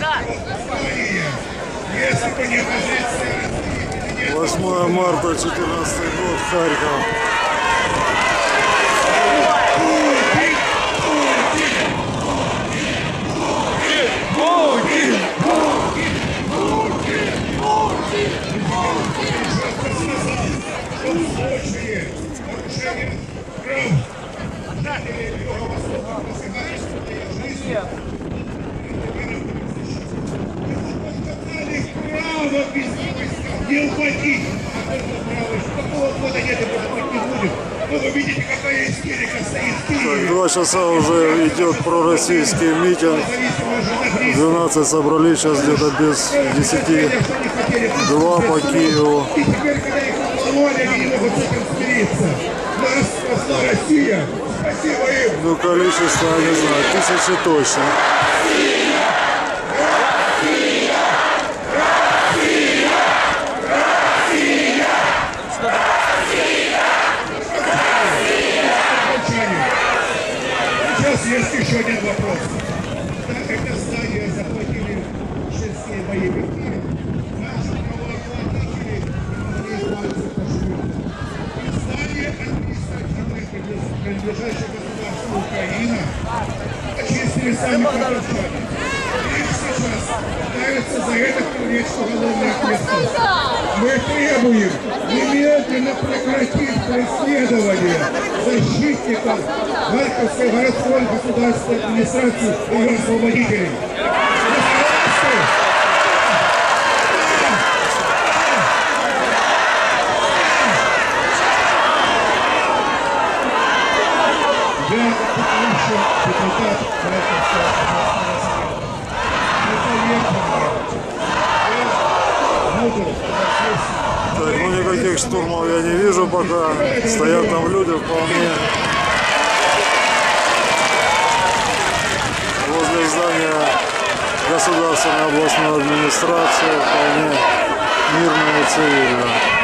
8 марта 2014 год, Харьков. Не уходить! Какого года нет, это быть не будет. Но вы видите, какая истерика стоит. 2 часа уже идет пророссийский митинг. 12 собрались, сейчас где-то без 10. 2 по Киеву. И теперь, когда их уполновали, они не могут с этим смириться. Нас спасла Россия. Спасибо им. Ну, количество, я не знаю, 1000 точно. Сейчас есть еще один вопрос. Так как это здание захватили чешские боевики, наши правоохранители не избавиться пошли. Здание административное, принадлежащее государству Украина, очистили сами харьковчане. Их сейчас пытаются за это привлечь уголовную ответственность. Мы требуем немедленно прекратить преследование защитников Харьковской городской государственной администрации и ее освободителей. Я бывший депутат Харьковской областной Так, ну никаких штурмов я не вижу пока. Стоят там люди вполне. Возле здания государственной областной администрации вполне мирно и цивильно.